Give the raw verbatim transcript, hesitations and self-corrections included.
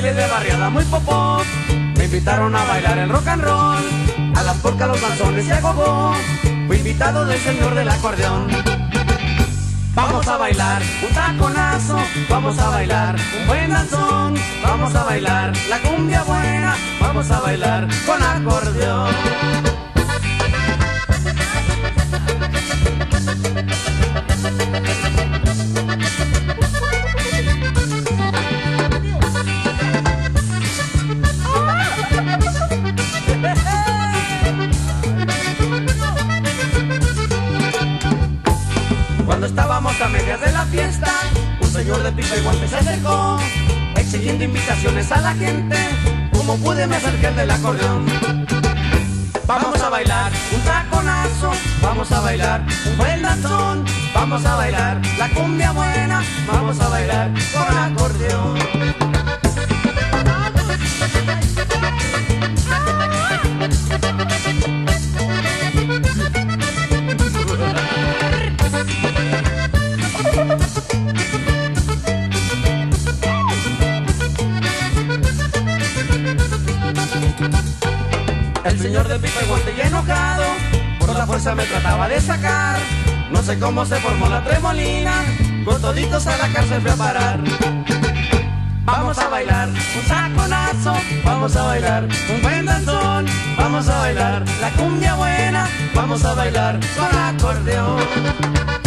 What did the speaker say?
baile de barriada muy popó. Me invitaron a bailar el rock and roll, a las polcas, los danzones y a gogó. Fui invitado del señor del acordeón. Vamos a bailar un taconazo, vamos a bailar un buen danzón, vamos a bailar la cumbia buena, vamos a bailar con acordeón. Cuando estábamos a medias de la fiesta, un señor de pipa y guante se acercó, exigiendo invitaciones a la gente. Como pude me acerqué al del acordeón. Vamos a bailar un taconazo, vamos a bailar un buen danzón, vamos a bailar la cumbia buena, vamos a bailar con acordeón. El señor de pipa y guante y enojado, por la fuerza me trataba de sacar. No sé cómo se formó la tremolina, con toditos a la cárcel fui a parar. Vamos a bailar un taconazo, vamos a bailar un buen danzón, vamos a bailar la cumbia buena, vamos a bailar con acordeón.